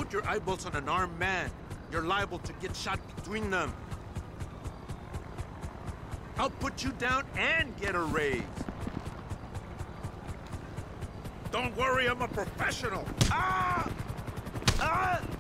put your eyeballs on an armed man, you're liable to get shot between them. I'll put you down and get a raise. Don't worry, I'm a professional. Ah! Ah!